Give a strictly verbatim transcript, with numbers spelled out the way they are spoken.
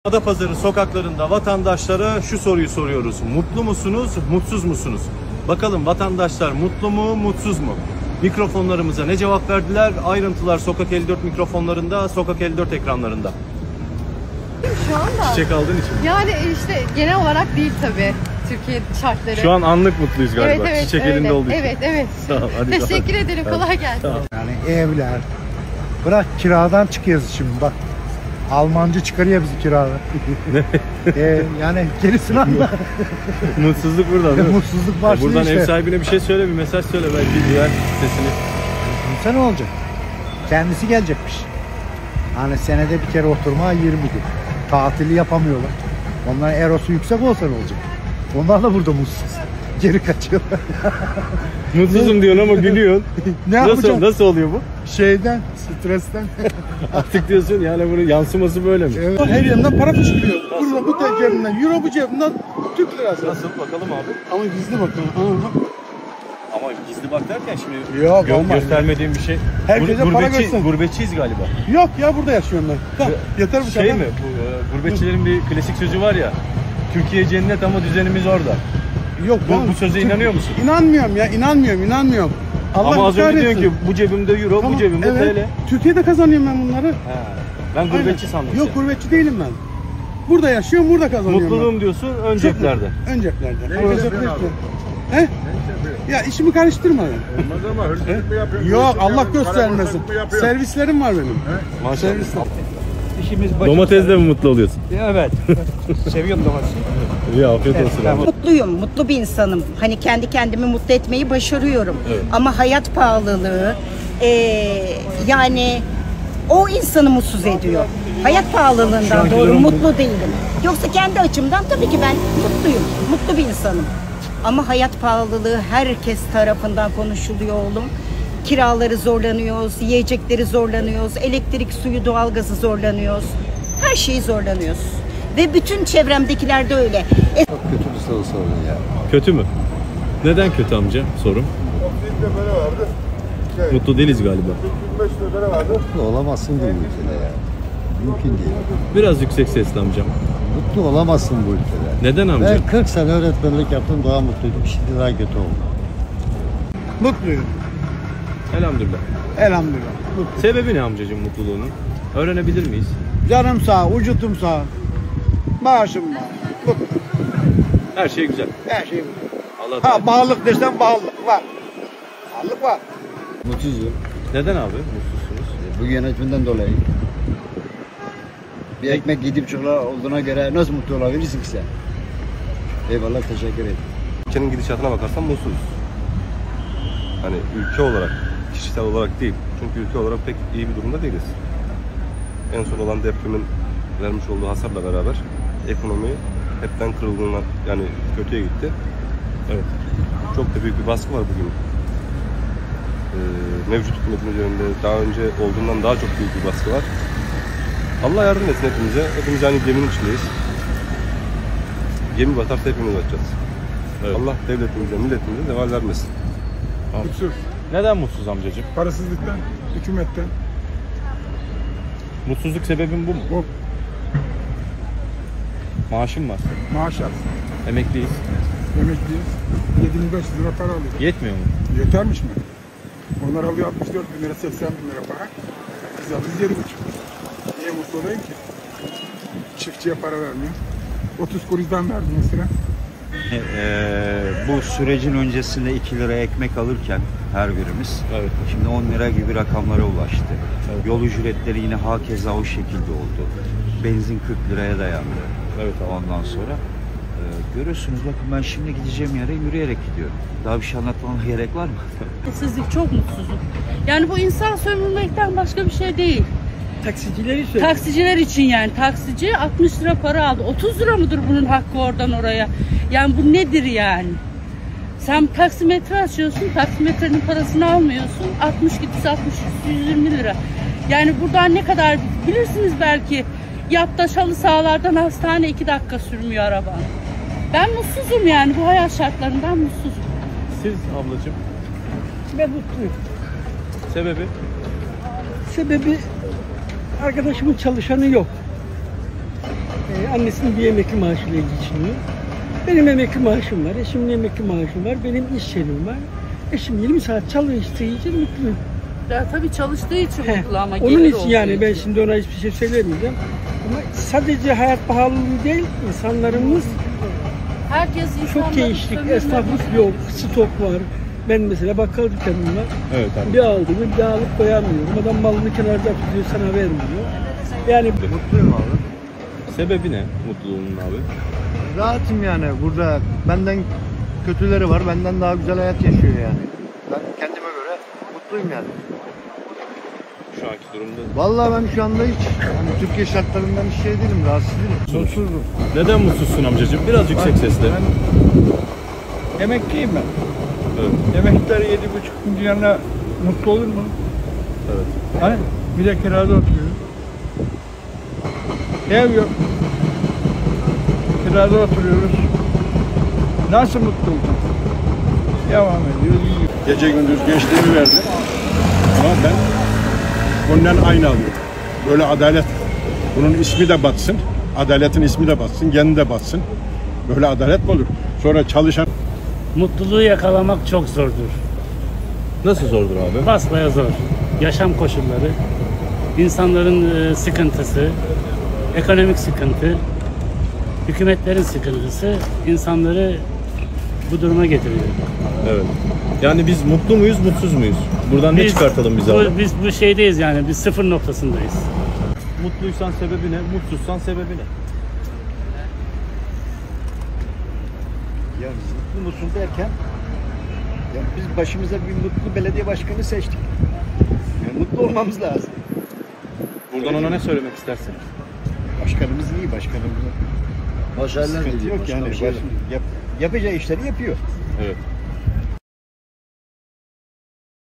Adapazarı sokaklarında vatandaşlara şu soruyu soruyoruz. Mutlu musunuz, mutsuz musunuz? Bakalım vatandaşlar mutlu mu, mutsuz mu? Mikrofonlarımıza ne cevap verdiler? Ayrıntılar Sokak elli dört mikrofonlarında, Sokak elli dört ekranlarında. Şu anda Çiçek aldığın için mi? Yani işte genel olarak değil tabii Türkiye şartları. Şu an anlık mutluyuz galiba. Evet, evet, Çiçek öyle. elinde olduğu için. Evet, evet. Tamam, hadi Teşekkür tamam. ederim. Kolay gelsin. Tamam. Yani evler. Bırak kiradan çıkıyoruz şimdi bak. Almancı çıkarıyor bizi kiradan. ee, yani gerisini anla. Mutsuzluk buradan değil mi? Mutsuzluk başlıyor Buradan işte. ev sahibine bir şey söyle, bir mesaj söyle, belki duyar sesini. Sen ne olacak? Kendisi gelecekmiş. Hani senede bir kere oturma yirmi gün. Tatili yapamıyorlar. Onların erosu yüksek olsa ne olacak? Onlar da burada mutsuz. Geri kaçıyorlar. Mutsuzum diyorsun ama gülüyorsun. Ne nasıl, yapacağım? nasıl oluyor bu? Şeyden, stresten. Artık diyorsun yani bunun yansıması böyle mi? Evet. Her yerinden para fışkırıyor. Burada bu tekerimden, euro bu cebinden Türk lirası. Nasıl? Bakalım abi. Ama gizli bakın. Aha. Ama gizli bak derken şimdi Yok, gö olmaz. göstermediğim bir şey. Herkese Gur- para gurbetçi, göster. gurbetçiyiz galiba. Yok ya burada yaşıyorum ben. Tamam, yeter bu Şey kadar. mi? Bu, e, gurbetçilerin bir klasik sözü var ya. Türkiye cennet ama düzenimiz orada. Yok Bu, ben- bu söze inanıyor musun? İnanmıyorum ya, inanmıyorum, inanmıyorum. Allah ama az önce müsaade diyorsun etsin. ki bu cebimde euro, Tamam, bu cebimde evet. T L. Türkiye'de kazanıyorum ben bunları. He. Ben gurbetçi Aynen. sandım Yok seni. gurbetçi değilim ben. Burada yaşıyorum, burada kazanıyorum. Mutluluğum diyorsun ön ceplerde. Ön ceplerde. Ama cepler işte. He? Ya işimi karıştırma. Olmaz ama hırsızlık mı yapıyorsun? Yok Hırsızlık Allah yapıyorsun, göstermesin. karakolluk mu yapıyorsun? Servislerim var benim. Maşallah. Servisler. Domatesle mi mutlu oluyorsun? Evet. Seviyorum domatesi. İyi, afiyet olsun abi. Mutluyum, mutlu bir insanım. Hani kendi kendimi mutlu etmeyi başarıyorum. Evet. Ama hayat pahalılığı, eee, yani o insanı mutsuz ediyor. Hayat pahalılığından anki doğru durum bu. mutlu değilim. Yoksa kendi açımdan tabii ki ben mutluyum, mutlu bir insanım. Ama hayat pahalılığı herkes tarafından konuşuluyor oğlum. Kiraları zorlanıyoruz, yiyecekleri zorlanıyoruz, elektrik, suyu, doğalgazı zorlanıyoruz. Her şeyi zorlanıyoruz. Ve bütün çevremdekiler de öyle. E- Kötü bir soru sordun ya. Kötü mü? Neden kötü amca? Sorum. Mutlu değiliz galiba. Mutlu olamazsın bu ülkede ya. Mümkün değil. Biraz yüksek sesli amcam. Mutlu olamazsın bu ülkede. Neden amca? Ben kırk sene öğretmenlik yaptım, daha mutluydum. Şimdi daha kötü oldum. Mutluyum. Elhamdülillah. Elhamdülillah. Sebebi ne amcacığım mutluluğunun? Öğrenebilir miyiz? Canım sağ, vücudum sağ. Maaşım var. Mutlu. Her şey güzel. Her şey var. Allah Ha Teala. bağlılık dersen bağlılık var. Bağlılık var. Mutsuzum. Neden abi mutsuzsunuz? Bu yönetimden dolayı. Bir ekmek yedi buçuk lira olduğuna göre nasıl mutlu olabilirsin ki sen? Eyvallah, teşekkür ederim. Ülkenin gidişatına bakarsan mutsuzuz. Hani ülke olarak, kişisel olarak değil. Çünkü ülke olarak pek iyi bir durumda değiliz. En son olan depremin vermiş olduğu hasarla beraber ekonomi hepten kırıldığına, yani kötüye gitti. Evet. Çok da büyük bir baskı var bugün. Ee, mevcut hükümetin üzerinde daha önce olduğundan daha çok büyük bir baskı var. Allah yardım etsin hepimize. Hepimiz aynı geminin içindeyiz. Gemi batarsa hepimiz batacağız. Evet. Allah devletimize, milletimize zeval vermesin. Mutsuz. Neden mutsuz amcacığım? Parasızlıktan, hükümetten. Mutsuzluk sebebin bu mu? Bu Maaşın var. maaş az. Emekliyiz. Emekliyiz. yedi bin beş yüz lira para alıyor. Yetmiyor mu? Yetermiş mi? Onlar alıyor altmış dört bin lira, seksen bin lira para. Biz alıyoruz yedi buçuk. Niye mutlu olayım ki? Çiftçiye para vermiyor. otuz kuruştan verdi mesela. Ee, bu sürecin öncesinde iki lira ekmek alırken her birimiz, Evet. şimdi on lira gibi rakamlara ulaştı. Evet. Yol ücretleri yine hakeza o şekilde oldu. Benzin kırk liraya dayandı. Evet abi. Ondan sonra e, görüyorsunuz, bakın ben şimdi gideceğim yere yürüyerek gidiyorum. Daha bir şey anlatmama gerek var mı? Sizlik çok mutsuzum. Yani bu insan sömürmekten başka bir şey değil. Taksiciler için. Taksiciler için yani. Taksici altmış lira para aldı. otuz lira mıdır bunun hakkı oradan oraya? Yani bu nedir yani? Sen taksimetre açıyorsun, taksimetrenin parasını almıyorsun. altmış gidisi altmış, yüz yirmi lira. Yani buradan ne kadar bilirsiniz belki. Yaptaş halı sahalardan hastane iki dakika sürmüyor araba. Ben mutsuzum yani, bu hayat şartlarından mutsuzum. Siz ablacığım Ben mutluyum. sebebi? Sebebi arkadaşımın çalışanı yok. Ee, annesinin bir emekli maaşıyla geçiniyor. Benim emekli maaşım var, eşimin emekli maaşım var, benim iş yerim var. Eşim yirmi saat çalıştığı için mutluyum. Ya tabii çalıştığı için He, mutlu ama onun gelir için olduğu yani ben için. şimdi ona hiçbir şey söylemeyeceğim. Ama sadece hayat pahalılığı değil, insanlarımız Herkes çok insanların değişik. sömürme- Esnaflık yok, stok var. Ben mesela bakkal dükkanım var. Evet abi. Bir aldığımı bir daha alıp koyamıyorum. Adam malını kenarda tutuyor, sana vermiyor. Yani Mutluyum abi. Sebebi ne mutluluğunun abi? Rahatım yani. Burada benden kötüleri var. Benden daha güzel hayat yaşıyor yani. Ben kendime göre mutluyum yani. Şu anki durumda. Vallahi ben şu anda hiç hani Türkiye şartlarından hiç şey değilim, rahatsız değilim. Mutsuzum. Neden mutsuzsun amcacığım? Biraz yüksek sesle. Emekliyim ben. Evet. Emekliler yedi buçuk milyonla mutlu olur mu? Evet. Hani bir de kirada oturuyor. Ev yok. Kirada oturuyoruz. Nasıl mutlu olacağız? Devam ediyoruz. Gece gündüz gençliğimi verdi. Ama ben ondan aynı alıyorum. Böyle adalet. Bunun ismi de batsın. Adaletin ismi de batsın. Kendi de batsın. Böyle adalet mi olur? Sonra çalışan... Mutluluğu yakalamak çok zordur. Nasıl zordur abi? Basbaya zor. Yaşam koşulları, insanların e, sıkıntısı, ekonomik sıkıntı, hükümetlerin sıkıntısı insanları bu duruma getiriyor. Evet. Yani biz mutlu muyuz, mutsuz muyuz? Buradan ne Biz- çıkartalım biz abi? Bu, biz bu şeydeyiz yani, biz sıfır noktasındayız. Mutluysan sebebi ne? Mutsuzsan sebebi ne? Ya mutlu musun derken ya biz başımıza bir mutlu belediye başkanı seçtik. Yani mutlu olmamız lazım. Buradan ona ne söylemek istersin? Başkanımız iyi, başkanımız. Başarılar Sıkıntı diliyorum. yok yani. Başka bir şey Baş- yap- yapacağı işleri yapıyor. Evet.